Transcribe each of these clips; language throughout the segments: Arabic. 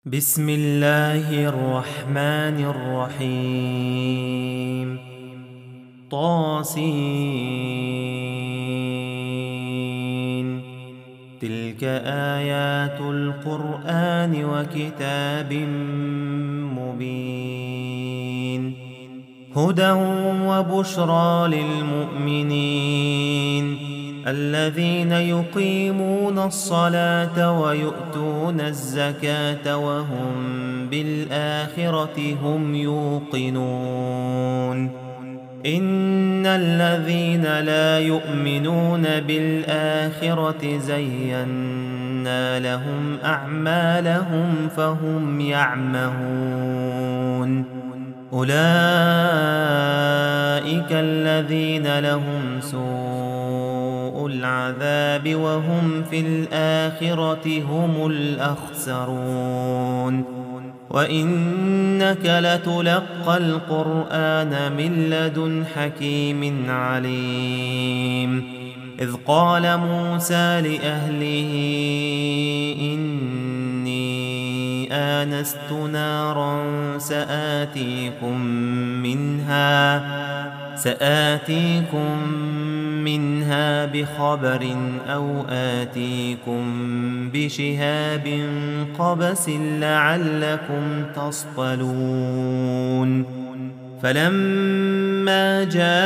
بسم الله الرحمن الرحيم طاسين تلك آيات القرآن وكتاب مبين هدى وبشرى للمؤمنين الذين يقيمون الصلاة ويؤتون الزكاة وهم بالآخرة هم يوقنون إن الذين لا يؤمنون بالآخرة زينا لهم أعمالهم فهم يعمهون أولئك الذين لهم سوء العذاب وهم في الآخرة هم الأخسرون وإنك لتلقى القرآن من لدن حكيم عليم إذ قال موسى لأهله إني آنست نارا سآتيكم منها بخبر أو آتيكم بشهاب قبس لعلكم تصطلون فلما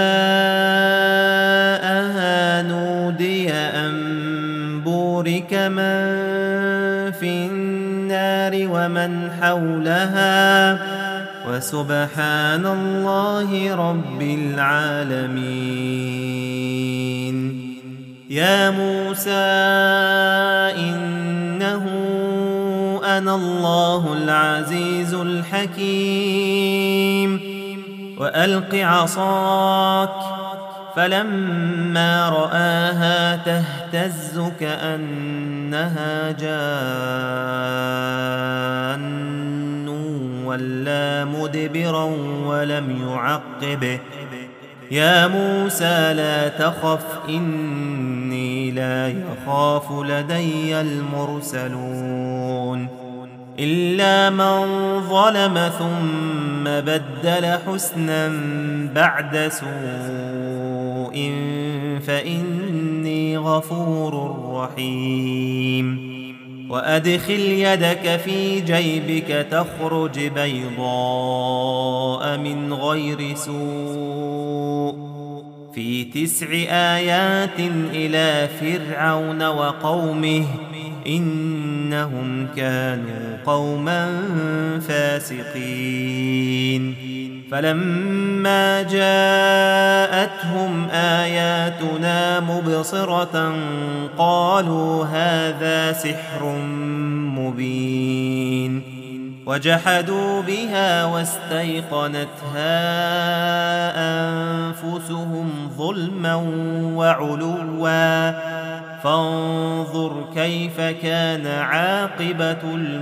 جاءها نودي أن بورك من في النار ومن حولها وسبحان الله رب العالمين يا موسى إنه أنا الله العزيز الحكيم وألق عصاك فلما رآها تهتز كأنها جان ولا مدبرا ولم يعقب يا موسى لا تخف إني لا يخاف لدي المرسلون إلا من ظلم ثم بدل حسنا بعد سوء فإني غفور رحيم وأدخل يدك في جيبك تخرج بيضاء من غير سوء في 9 آيات إلى فرعون وقومه إنهم كانوا قوما فاسقين فلما جاءتهم آياتنا مبصرة قالوا هذا سحر مبين وجحدوا بها واستيقنتها أنفسهم ظلما وعلوا فانظر كيف كان عاقبة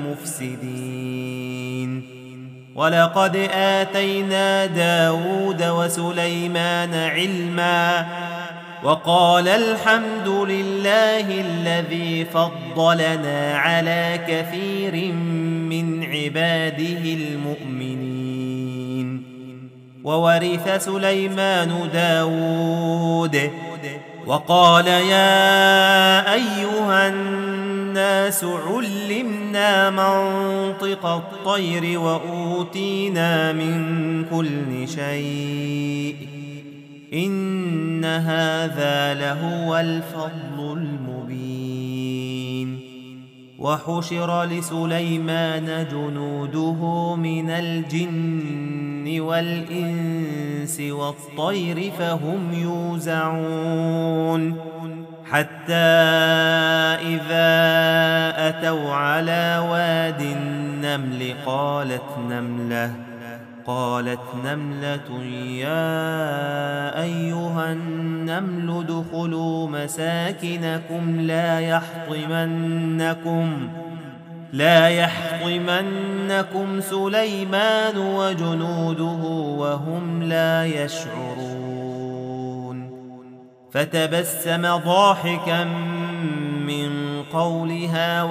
المفسدين ولقد آتينا داود وسليمان علما وقال الحمد لله الذي فضلنا على كثير من عباده المؤمنين وورث سليمان داود وقال يا أيها الناس علمنا منطق الطير وأوتينا من كل شيء إن هذا لهو الفضل المبين وحشر لسليمان جنوده من الجن والإنس والطير فهم يوزعون حتى إذا أتوا على واد النمل قالت نملة يا أيها النمل ادخلوا مساكنكم لا يحطمنكم سليمان وجنوده وهم لا يشعرون فتبسم ضاحكا من قولها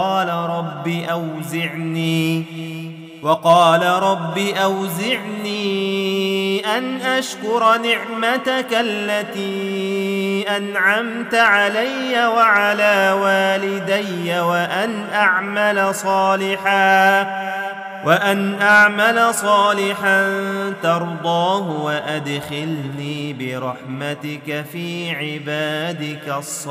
وقال رب أوزعني أن أشكر نعمتك التي أنعمت علي وعلى والدي وأن أعمل صالحا ترضاه وأدخلني برحمتك في عبادك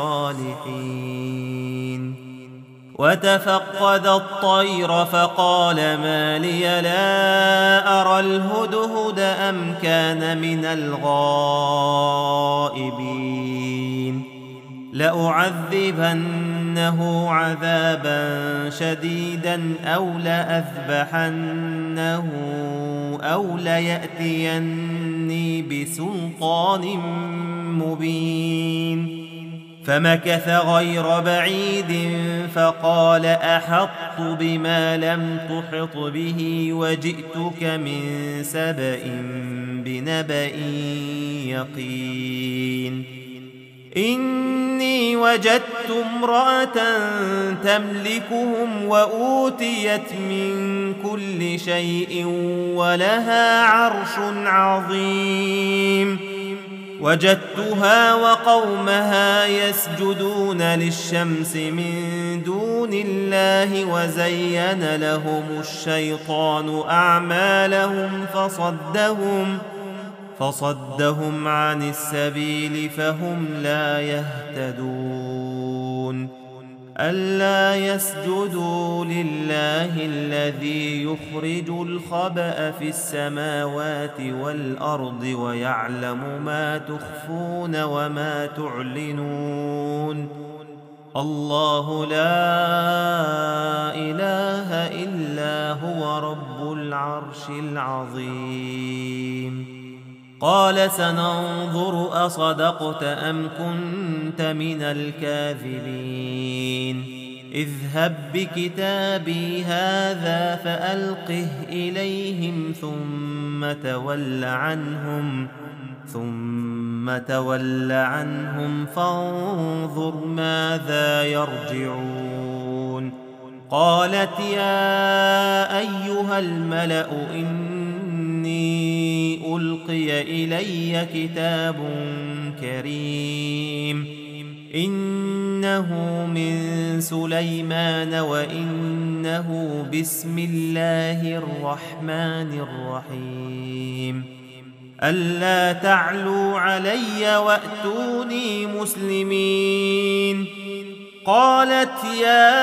الصالحين. وتفقد الطير فقال ما لي لا أرى الهدهد أم كان من الغائبين لأعذبنه عذابا شديدا أو لأذبحنه أو ليأتيني بسلطان مبين. فمكث غير بعيد فقال أحطت بما لم تحط به وجئتك من سبأ بنبأ يقين. إني وجدت امرأة تملكهم وأوتيت من كل شيء ولها عرش عظيم. وجدتها وقومها يسجدون للشمس من دون الله وزين لهم الشيطان أعمالهم فصدهم عن السبيل فهم لا يهتدون. ألا يسجدوا لله الذي يخرج الخبأ في السماوات والأرض ويعلم ما تخفون وما تعلنون. الله لا إله إلا هو رب العرش العظيم. قال سننظر أصدقت أم كنت من الكاذبين. اذهب بكتابي هذا فألقه إليهم ثم تول عنهم فانظر ماذا يرجعون. قالت يا أيها الملأ إني ألقي إلي كتاب كريم إنه من سليمان وإنه بسم الله الرحمن الرحيم. ألا تعلوا علي وأتوني مسلمين. قالت يا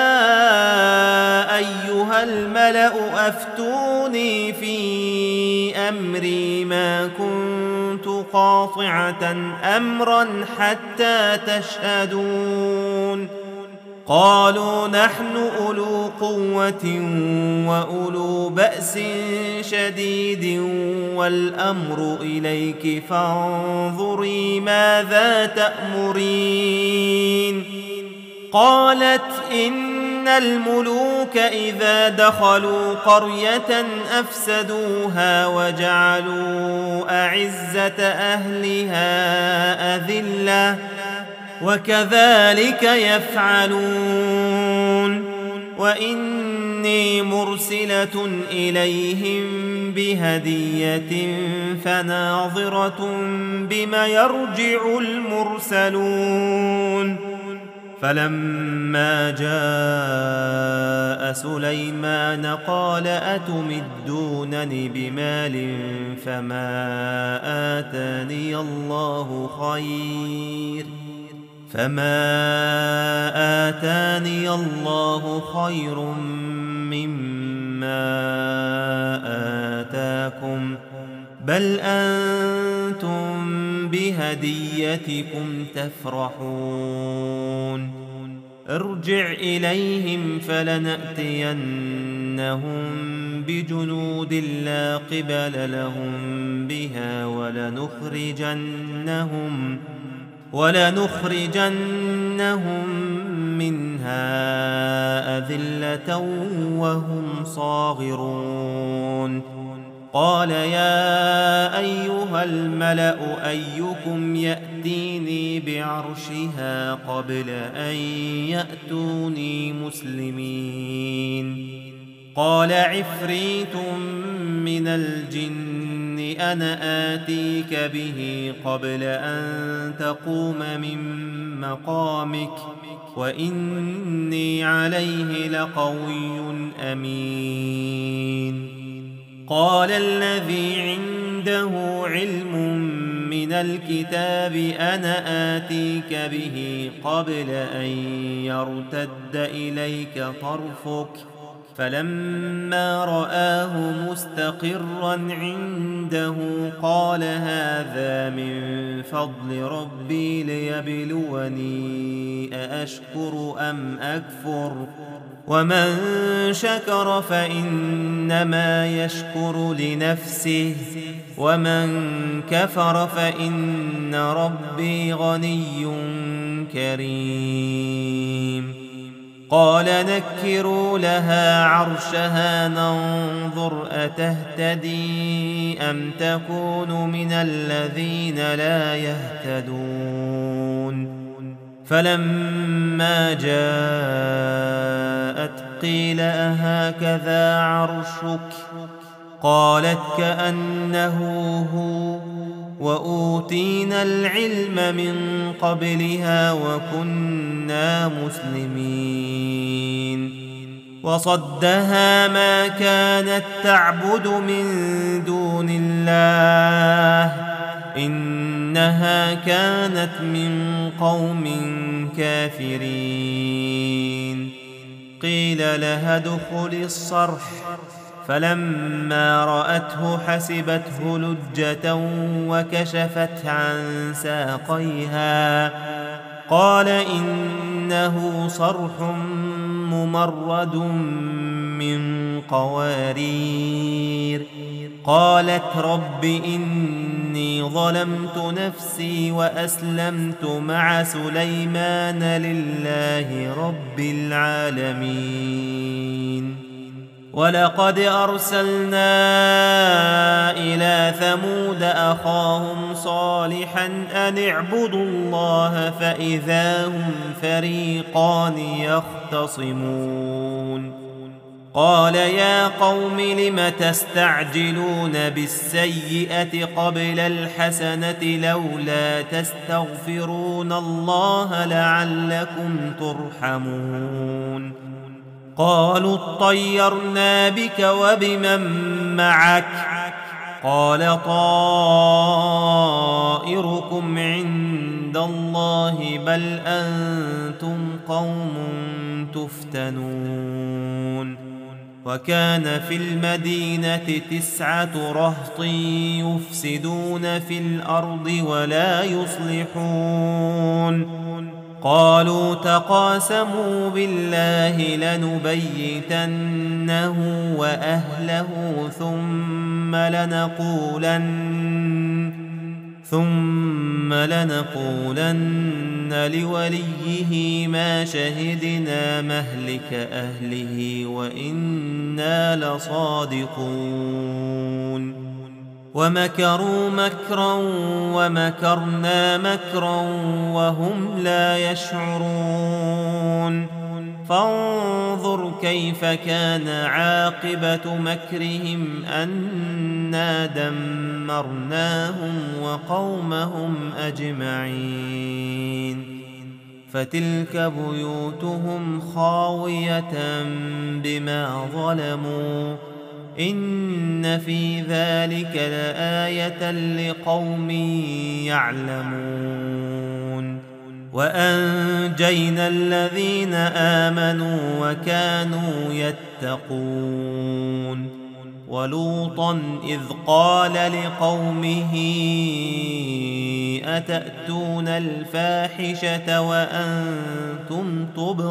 أيها الملأ أفتوني في أمري ما كنت قاطعة أمرا حتى تشهدون. قالوا نحن أولو قوة وأولو بأس شديد والأمر إليك فانظري ماذا تأمرين. قالت إن الملوك إذا دخلوا قرية أفسدوها وجعلوا أعزة أهلها أذلة وكذلك يفعلون. وإني مرسلة إليهم بهدية فناظرة بما يرجع المرسلون. فلما جاء سليمان قال أتمدونني بمال فما آتاني الله خير مما آتاكم بل أنتم بهديتكم تفرحون. ارجع إليهم فلنأتينهم بجنود لا قبل لهم بها ولنخرجنهم منها أذلة وهم صاغرون. قال يا أيها الملأ أيكم يأتيني بعرشها قبل أن يأتوني مسلمين قال عفريت من الجن أنا آتيك به قبل أن تقوم من مقامك وإني عليه لقوي أمين قال الذي عنده علم من الكتاب أنا آتيك به قبل أن يرتد إليك طرفك فلما رآه مستقرا عنده قال هذا من فضل ربي ليبلوني أأشكر أم أكفر ومن شكر فإنما يشكر لنفسه ومن كفر فإن ربي غني كريم قال نكروا لها عرشها ننظر أتهتدي أم تكون من الذين لا يهتدون فلما جاءت قيل أهكذا عرشك قالت كأنه هو وأوتينا العلم من قبلها وكنا مسلمين وصدها ما كانت تعبد من دون الله إنها كانت من قوم كافرين قيل لها ادخل الصرح فلما رأته حسبته لجة وكشفت عن ساقيها قال إنه صرح ممرد من قوارير قالت رب إني ظلمت نفسي وأسلمت مع سليمان لله رب العالمين ولقد أرسلنا إلى ثمود أخاهم صالحا أن اعبدوا الله فإذا هم فريقان يختصمون قال يا قوم لم تستعجلون بالسيئة قبل الحسنة لولا تستغفرون الله لعلكم ترحمون قالوا اطيرنا بك وبمن معك قال طائركم عند الله بل أنتم قوم تفتنون وكان في المدينة 9 رهط يفسدون في الأرض ولا يصلحون قالوا تقاسموا بالله لنبيتنه وأهله ثم لنقولن لوليه ما شهدنا مهلك أهله وإنا لصادقون ومكروا مكرا ومكرنا مكرا وهم لا يشعرون فانظر كيف كان عاقبة مكرهم أنا دمرناهم وقومهم أجمعين فتلك بيوتهم خاوية بما ظلموا إن في ذلك لآية لقوم يعلمون وأنجينا الذين آمنوا وكانوا يتقون ولوطا إذ قال لقومه أتأتون الفاحشة وأنتم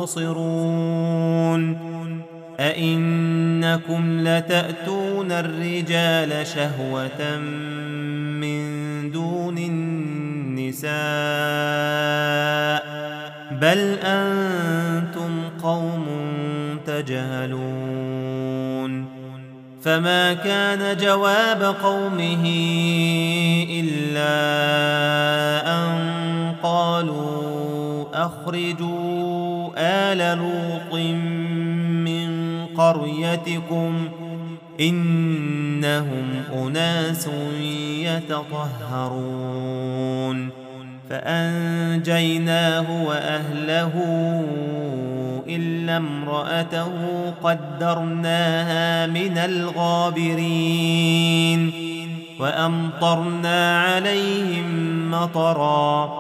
تبصرون أئنكم لتأتون الرجال شهوة من دون النساء بل أنتم قوم تجهلون فما كان جواب قومه إلا أن قالوا أخرجوا آل لوط من قريتكم إنهم أناس يتطهرون فأنجيناه وأهله إلا امرأته قدرناها من الغابرين وأمطرنا عليهم مطرا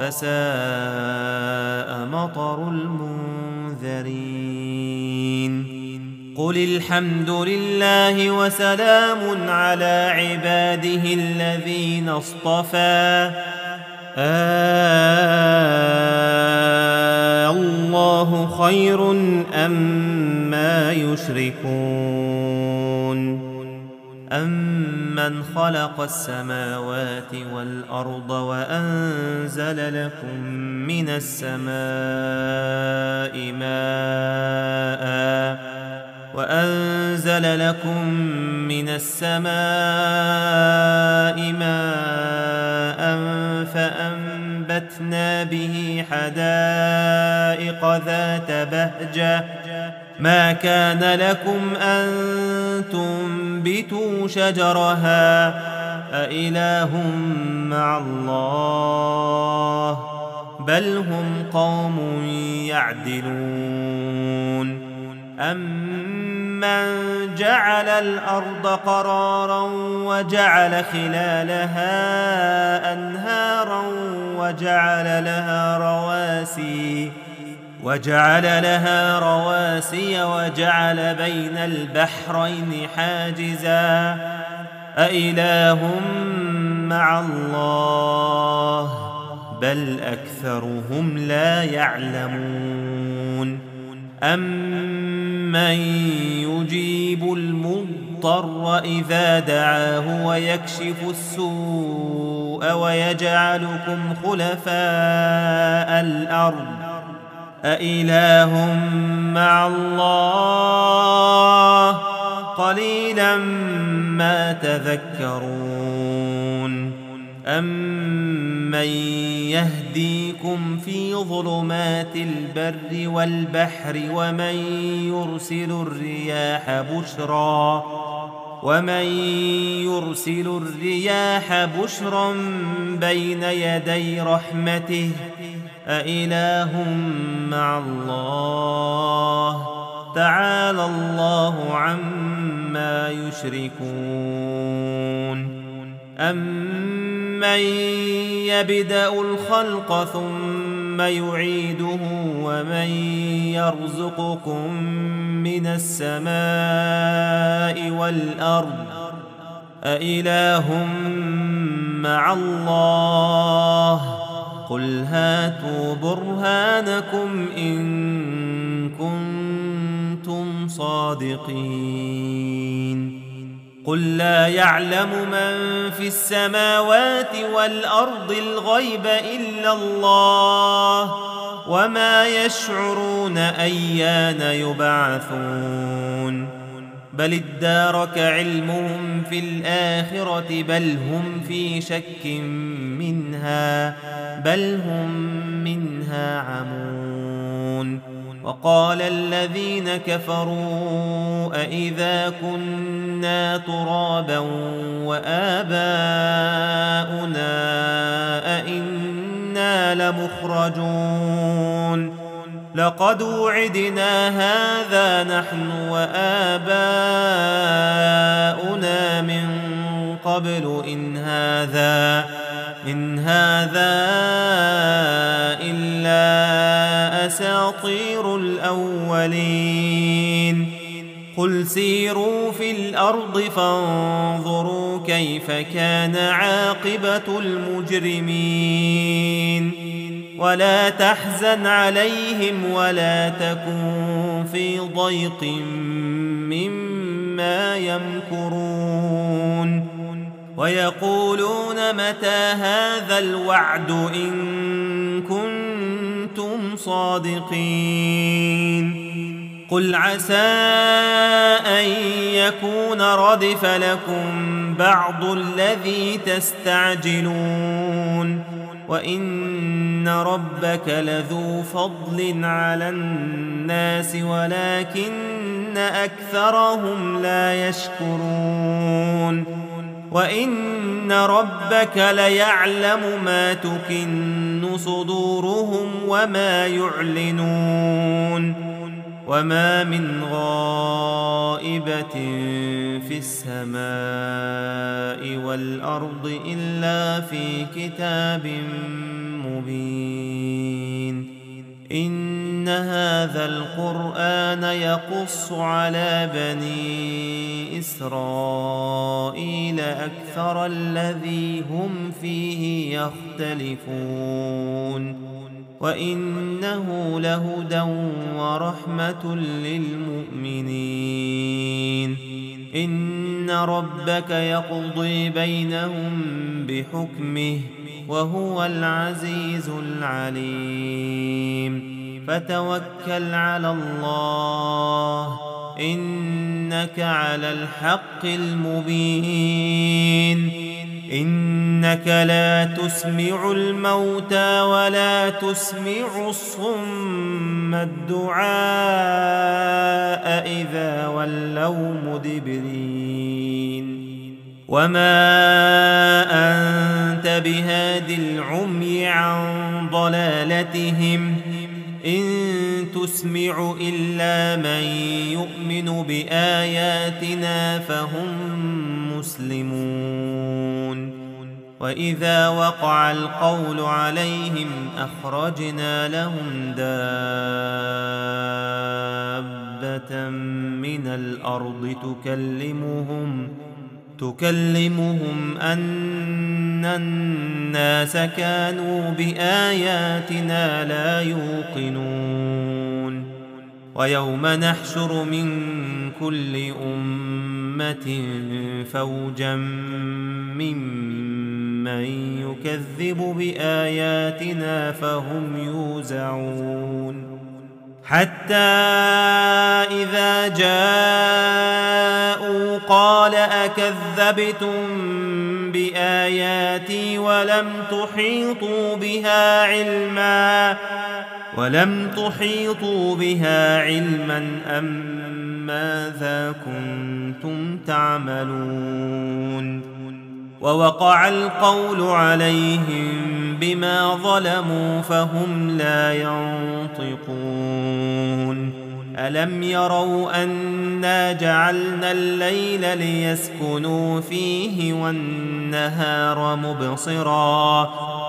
فساء مطر المنذرين قل الحمد لله وسلام على عباده الذين اصطفى الله خير أما يشركون أمن خلق السماوات والأرض وأنزل لكم من السماء ماء فأنبتنا به حدائق ذات بهجة ما كان لكم أن تنبتوا شجرها أإله مع الله بل هم قوم يعدلون أمن جعل الأرض قرارا وجعل خلالها أنهارا وجعل لها رواسي وجعل بين البحرين حاجزا أإله مع الله بل أكثرهم لا يعلمون أمن يجيب المضطر إذا دعاه ويكشف السوء ويجعلكم خلفاء الأرض أإله مع الله قليلا ما تذكرون أمن يهديكم في ظلمات البر والبحر ومن يرسل الرياح بشرا بين يدي رحمته أإله مع الله تعالى الله عما يشركون أمن يبدأ الخلق ثم يعيده ومن يرزقكم من السماء والأرض أإله مع الله قل هاتوا برهانكم إن كنتم صادقين قل لا يعلم من في السماوات والأرض الغيب إلا الله وما يشعرون أيان يبعثون بل ادارك علمهم في الآخرة بل هم في شك منها بل هم منها عمون وقال الذين كفروا أإذا كنا ترابا وآباؤنا أئنا لمخرجون لقد وعدنا هذا نحن وآباؤنا من قبل إن هذا إلا أساطير الأولين قل سيروا في الأرض فانظروا كيف كان عاقبة المجرمين ولا تحزن عليهم ولا تكن في ضيق مما يمكرون ويقولون متى هذا الوعد إن كنتم صادقين قل عسى أن يكون ردف لكم بعض الذي تستعجلون وإن ربك لذو فضل على الناس ولكن أكثرهم لا يشكرون وإن ربك ليعلم ما تكن صدورهم وما يعلنون وما من غائبة في السماء والأرض إلا في كتاب مبين إن هذا القرآن يقص على بني إسرائيل أكثر الذي هم فيه يختلفون وإنه لهدى ورحمة للمؤمنين إن ربك يقضي بينهم بحكمه وهو العزيز العليم فتوكل على الله إنك على الحق المبين إنك لا تسمع الموتى ولا تسمع الصم الدعاء إذا ولوا مدبرين وما أنت بهاد العمي عن ضلالتهم إن تسمع إلا من يؤمن بآياتنا فهم مسلمون وإذا وقع القول عليهم أخرجنا لهم دابة من الأرض تكلمهم أن الناس كانوا بآياتنا لا يوقنون ويوم نحشر من كل أمة فوجا ممن يكذب بآياتنا فهم يوزعون حتى إذا جاءوا قال أكذبتم بآياتي ولم تحيطوا بها علما أم ماذا كنتم تعملون ووقع القول عليهم بما ظلموا فهم لا ينطقون ألم يروا أنا جعلنا الليل ليسكنوا فيه والنهار مبصرا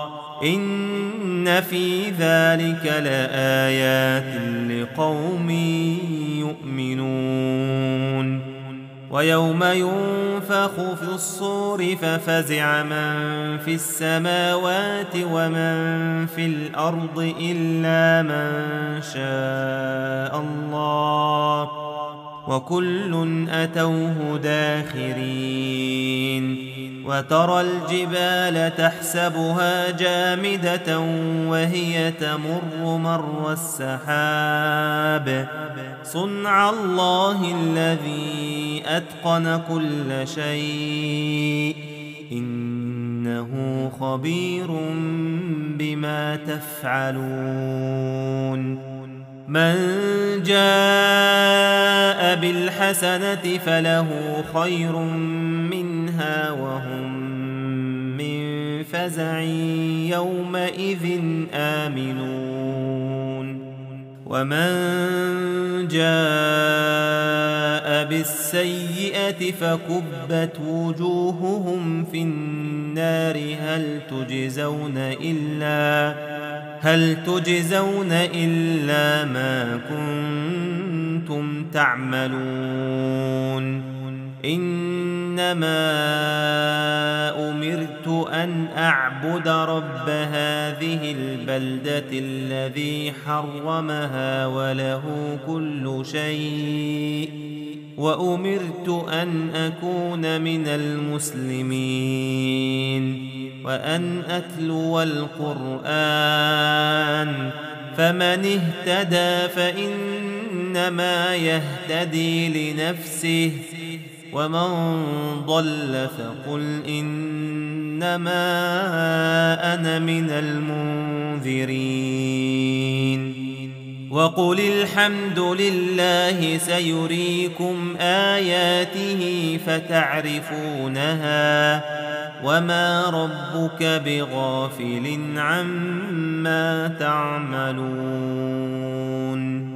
إن في ذلك لآيات لقوم يؤمنون ويوم ينفخ في الصور ففزع من في السماوات ومن في الأرض إلا من شاء الله وكل أتوه داخرين وترى الجبال تحسبها جامدة وهي تمر مر السحاب صنع الله الذي أتقن كل شيء إنه خبير بما تفعلون من جاء بالحسنة فله خير منها وهم من فزع يومئذ آمنون ومن جاء بالسيئة فكبت وجوههم في النار هل تجزون إلا ما كنتم تعملون إنما أمرت أن أعبد رب هذه البلدة الذي حرمها وله كل شيء وأمرت أن أكون من المسلمين وأن أتلو القرآن فمن اهتدى فإن فإنما يهتدي لنفسه ومن ضل فقل إنما أنا من المنذرين وقل الحمد لله سيريكم آياته فتعرفونها وما ربك بغافل عما تعملون